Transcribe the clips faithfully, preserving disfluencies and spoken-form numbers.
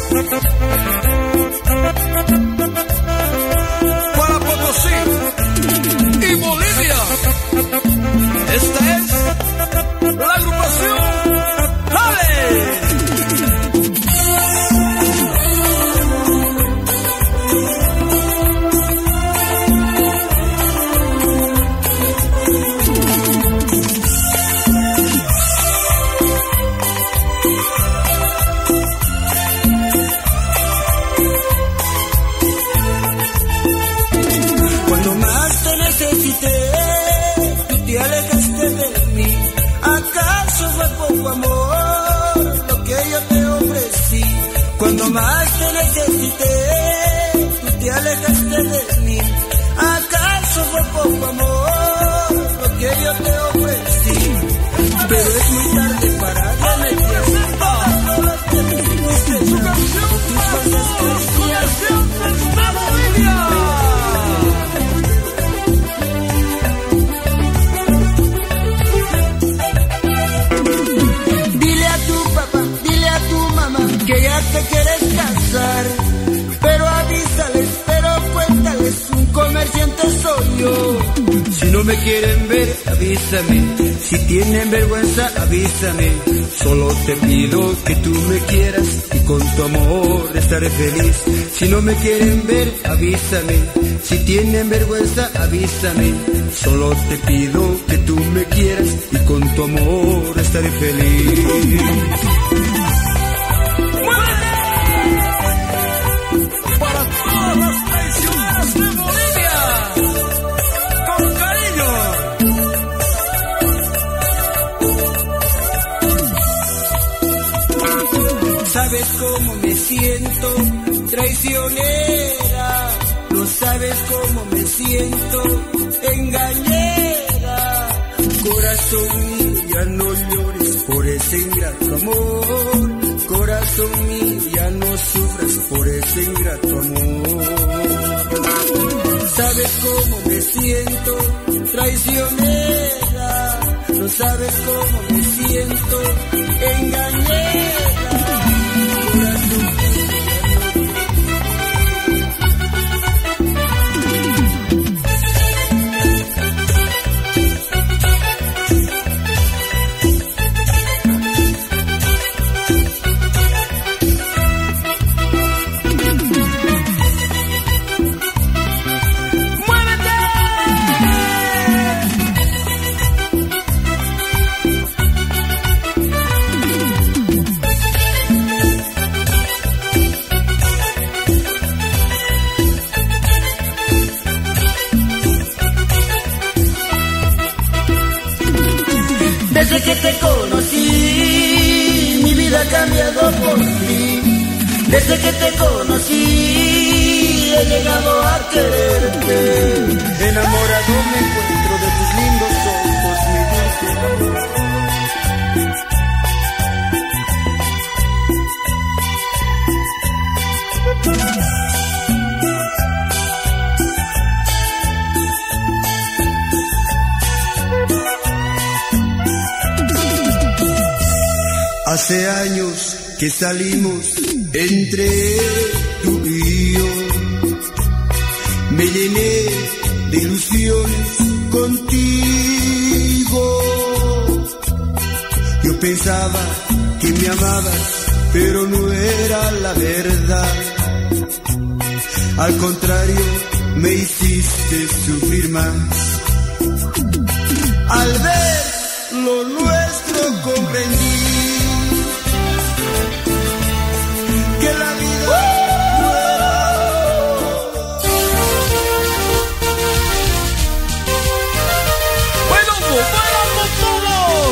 Para Potosí y Bolivia, esta es la agrupación ¡Jale! Cuando más te necesité, tú te alejaste de mí. ¿Acaso fue poco amor lo que yo te ofrecí? Pero es muy tarde para remediar todas las que me hiciste. Su canción, su canción de Bolivia. Que ya te quieres casar, pero avísales, pero cuéntales, un comerciante soy yo. Si no me quieren ver, avísame. Si tienen vergüenza, avísame. Solo te pido que tú me quieras y con tu amor estaré feliz. Si no me quieren ver, avísame. Si tienen vergüenza, avísame. Solo te pido que tú me quieras y con tu amor estaré feliz. Sabes cómo me siento, traicionera. No sabes cómo me siento, engañera. Corazón mío, ya no llores por ese ingrato amor. Corazón mío, ya no sufras por ese ingrato amor. Sabes cómo me siento, traicionera. No sabes cómo me siento, engañera. Desde que te conocí, mi vida ha cambiado por ti. Desde que te conocí, he llegado a quererte. Enamorado me encuentro de tus lindos ojos, mi dulce amor. Hace años que salimos entre tú y yo. Me llené de ilusiones contigo. Yo pensaba que me amabas, pero no era la verdad. Al contrario, me hiciste sufrir más. Al ver lo nuestro comprendí que la vida no era. ¡Bueno, bailamos todos!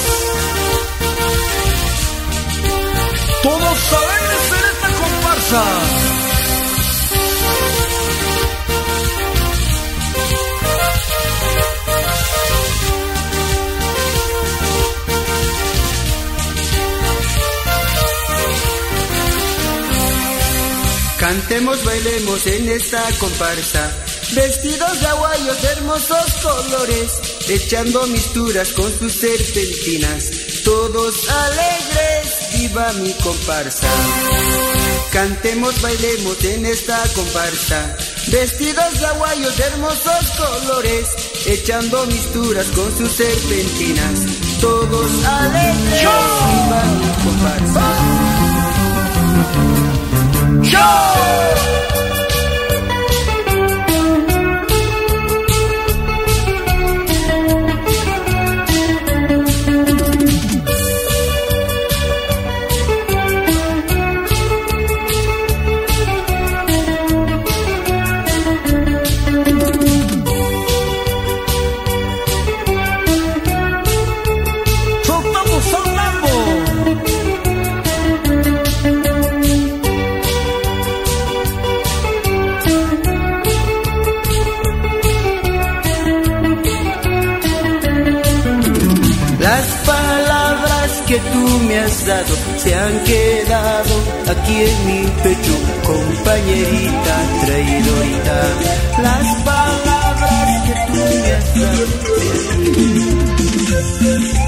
Todos alegres en esta comparsa. Cantemos, bailemos en esta comparsa, Vestidos de aguayos de hermosos colores, echando misturas con sus serpentinas. todos alegres, viva viva mi comparsa. Cantemos, bailemos en esta comparsa, vestidos de aguayos de hermosos colores, echando misturas con sus serpentinas, todos alegres. Viva mi comparsa. Las palabras que tú me has dado se han quedado aquí en mi pecho, compañerita traidorita. Las palabras que tú me has dado se han quedado.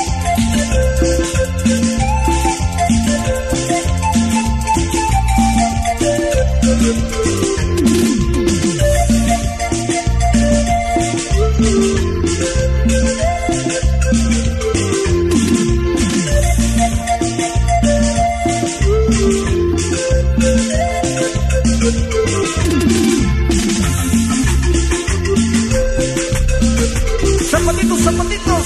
Zapatitos, zapatitos.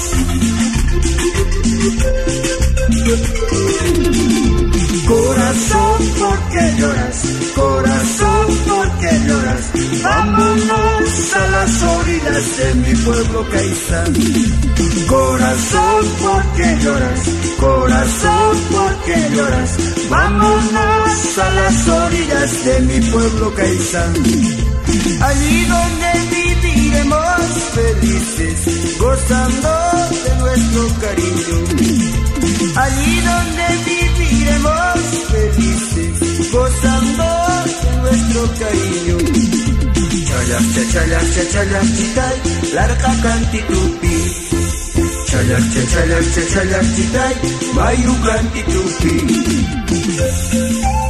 Corazón, ¿por qué lloras? Corazón, ¿por qué lloras? Vámonos a las orillas de mi pueblo Caizán. Corazón, ¿por qué lloras? Corazón, ¿por qué lloras? Vámonos a las orillas de mi pueblo Caizán. Allí donde viviremos felices, gozando de nuestro cariño. Allí donde viviremos felices, gozando de nuestro cariño. Chalas, chachalas, chachalas, chitay, larga cantitupi. Chalas, chachalas, chachalas, chitay, mayu cantitupi.